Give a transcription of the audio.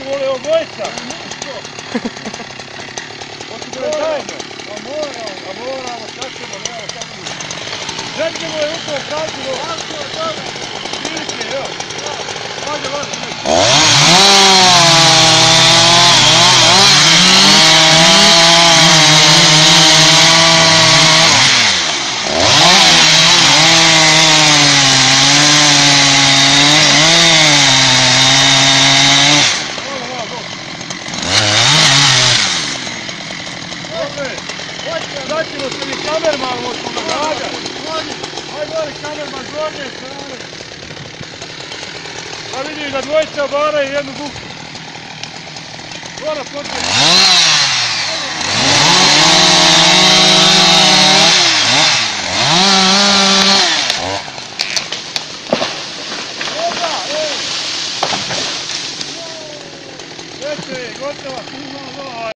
vole obojica. Hoćemo je zajedno. A moramo, sad ćemo, nemamo sad ćemo. Željemo je u tom pravcu. Vidite, evo. Hajde, sad ćemo se mi kamerman od pomagađa. Hajde ali kamerman gornje strane. Da vidim da dvojica obaraju jednu buku. Gora počne.